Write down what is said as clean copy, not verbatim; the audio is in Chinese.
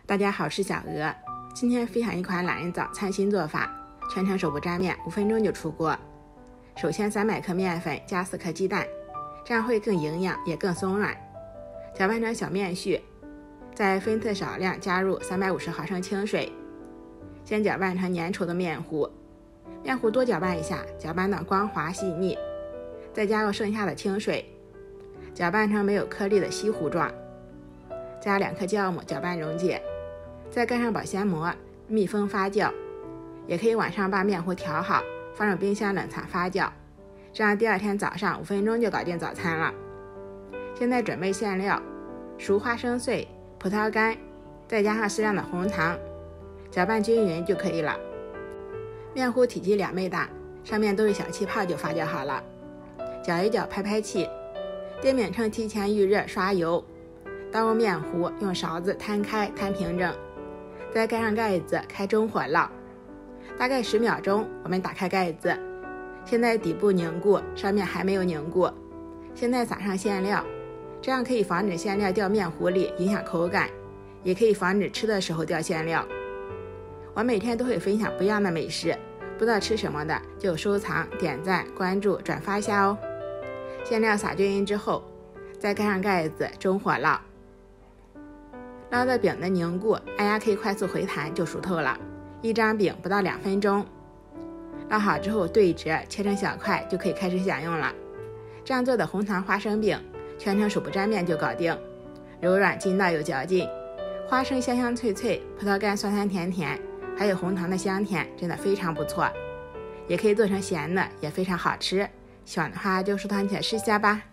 大家好，我是小鹅。今天分享一款懒人早餐新做法，全程手不沾面，5分钟就出锅。首先300克面粉加4颗鸡蛋，这样会更营养也更松软。搅拌成小面絮，再分次少量加入350毫升清水，先搅拌成粘稠的面糊。面糊多搅拌一下，搅拌到光滑细腻，再加入剩下的清水，搅拌成没有颗粒的稀糊状。加2颗酵母搅拌溶解，再盖上保鲜膜密封发酵。也可以晚上把面糊调好，放入冰箱冷藏发酵，这样第二天早上5分钟就搞定早餐了。现在准备馅料：熟花生碎、葡萄干，再加上适量的红糖，搅拌均匀就可以了。面糊体积2倍大，上面都是小气泡就发酵好了。搅一搅，拍拍气。电饼铛提前预热刷油，倒入面糊，用勺子摊开摊平整，再盖上盖子，开中火烙，大概10秒钟。我们打开盖子，现在底部凝固，上面还没有凝固。现在撒上馅料，这样可以防止馅料掉面糊里影响口感，也可以防止吃的时候掉馅料。我每天都会分享不一样的美食，不知道吃什么的就收藏、点赞、关注、转发下哦。馅料撒均匀之后，再盖上盖子，中火烙。烙的饼的凝固，按压可以快速回弹就熟透了。一张饼不到2分钟。烙好之后对折，切成小块就可以开始享用了。这样做的红糖花生饼，全程手不沾面就搞定，柔软筋道有嚼劲，花生香香脆脆，葡萄干酸酸甜甜，还有红糖的香甜，真的非常不错。也可以做成咸的，也非常好吃。喜欢的话就收藏起来试一下吧。